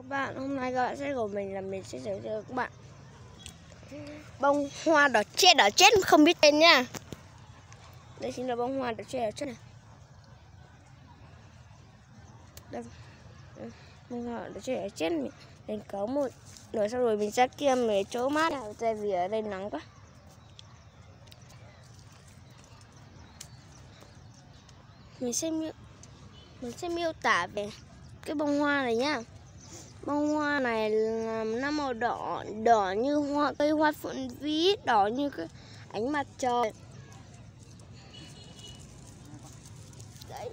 bạn, hôm nay các bạn sẽ của mình là mình sẽ giới thiệu các bạn bông hoa đỏ chết không biết tên nha. Đây chính là bông hoa đỏ chết này. Đây, bông hoa đỏ chết mình có một nửa sau rồi mình ra kia mấy chỗ mát tại vì ở đây nắng quá. Mình sẽ miêu tả về cái bông hoa này nhá. Bông hoa này là nó màu đỏ như cây hoa phượng vĩ, đỏ như cái ánh mặt trời. Đấy.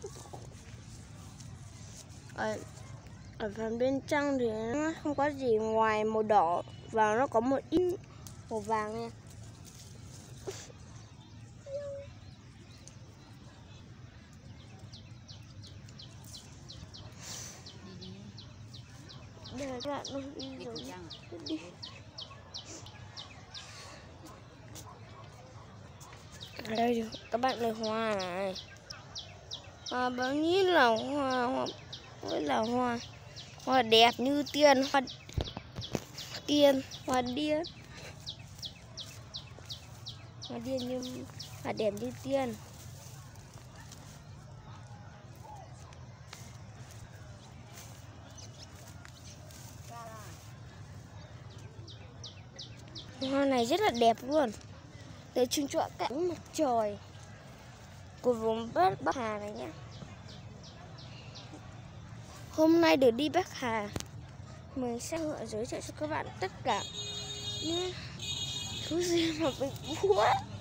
Ở phần bên trong thì nó không có gì ngoài màu đỏ và nó có một ít màu vàng nha. Đây là các bạn đi rồi. Đi. Ở đây các bạn này hoa này. Hoa bao nhiêu là hoa đẹp như tiên, hoa điên như hoa đẹp như tiên. Hoa này rất là đẹp luôn, để trưng cho cảnh mặt trời của vùng Bắc Hà này nhé. Hôm nay được đi Bắc Hà, mình sẽ giới thiệu cho các bạn tất cả những thứ gì mà mình muốn.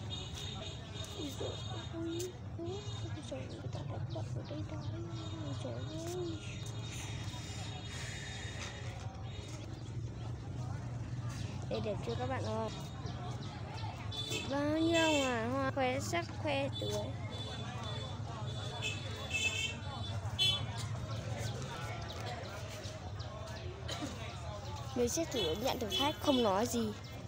Đây đẹp chưa các bạn ơi? Bao nhiêu mà hoa khoe sắc khoe tươi. Mình sẽ thử nhận thử thách không nói gì.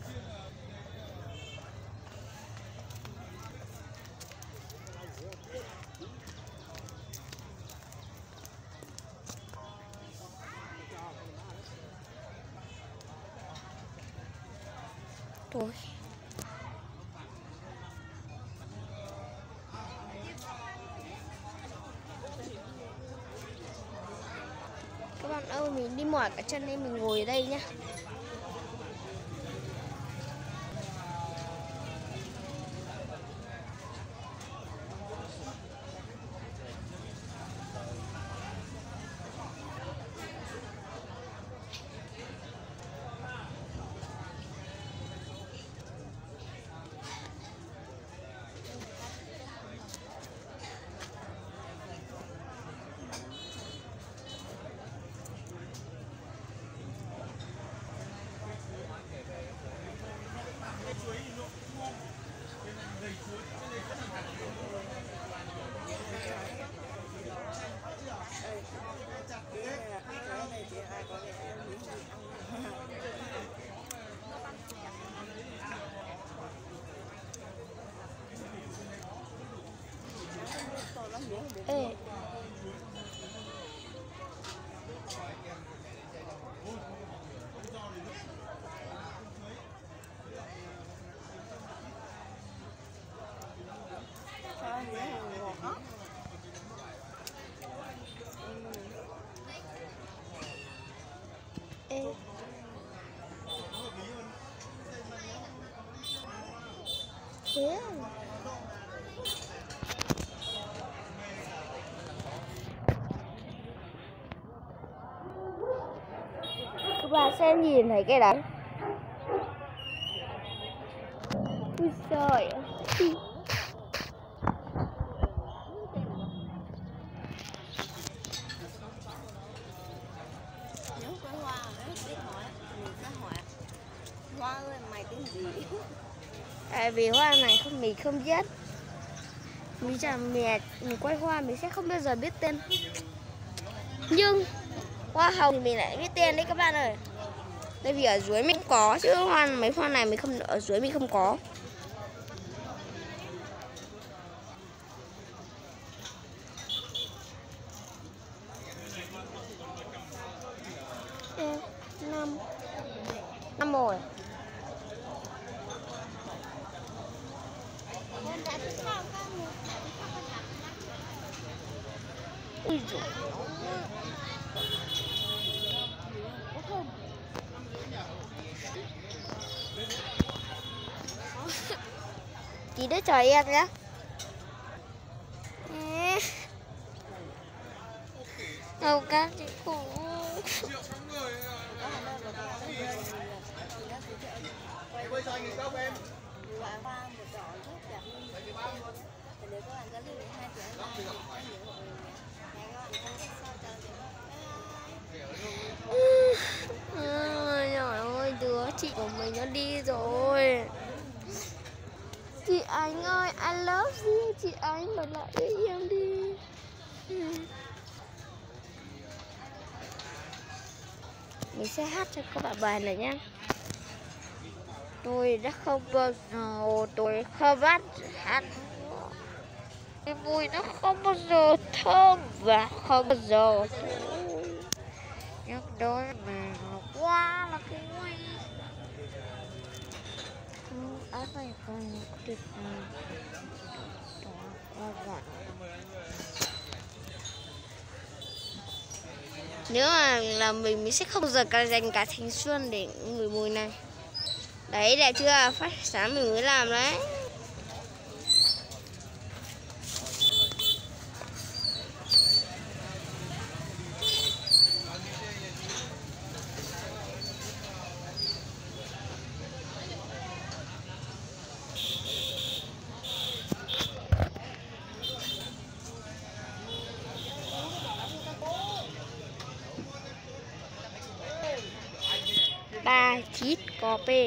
Thôi. Các bạn ơi, mình đi mỏi cả chân nên mình ngồi ở đây nhá. Ê. Ê. Thế à? Các bạn sẽ nhìn thấy cái đấy. Ui trời ơi. Nếu có hoa biết hỏi mình sẽ hỏi hoa ơi mày tên gì? Tại vì hoa này mình không biết. Mình quay hoa mình sẽ không bao giờ biết tên. Nhưng hoa hồng thì mình lại biết tên đấy các bạn ơi. Tại vì ở dưới mình có chứ mấy hoa này mình không, ở dưới mình không có. 5 rồi. Ui dồi. Tí nữa chờ em nhé. Đâu các chị khổ. Trời ơi, đứa chị của mình nó đi rồi. Chị Ánh ơi, I love you. Chị Ánh ở lại với em đi. Mình sẽ hát cho các bạn bài này nhé. Tôi đã không bao giờ không hát. Cái vui nó không bao giờ thơm và không bao giờ nhắc đối mình quá là cái vui. Áo này còn tuyệt vời. Nếu mà là mình sẽ không bao giờ dành cả thanh xuân để ngửi mùi này. Đấy, đẹp chưa? Phát sáng mình mới làm đấy. Ba chít có p,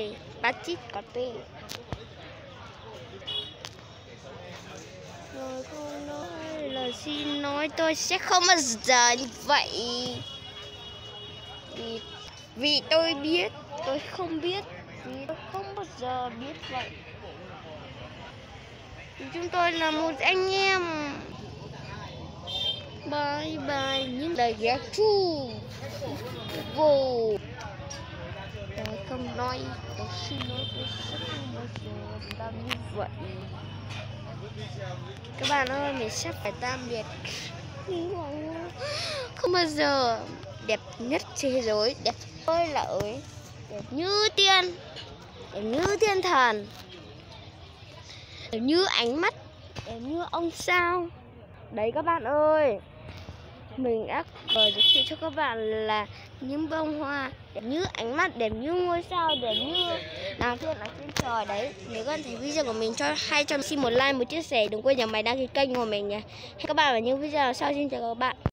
rồi không nói lời xin nói, tôi sẽ không bao giờ như vậy. Vì tôi biết, tôi không biết, vì tôi không bao giờ biết vậy. Vì chúng tôi là một anh em. Bye bye những lời ghé chu vô. Tôi không nói, tôi xin nói, tôi sẽ không bao giờ làm như vậy. Các bạn ơi, mình sắp phải tạm biệt. Không bao giờ đẹp nhất thế giới, đẹp ơi là ơi, đẹp như tiên, đẹp như thiên thần, đẹp như ánh mắt, đẹp như ông sao. Đấy các bạn ơi, mình đã giới thiệu cho các bạn là những bông hoa đẹp như ánh mắt, đẹp như ngôi sao, đẹp như nàng thiên ở trên trời. Đấy, nếu các bạn thấy video của mình xin một like, một chia sẻ, đừng quên nhấn máy đăng ký kênh của mình nhé. Hẹn các bạn ở những video sau. Xin chào các bạn.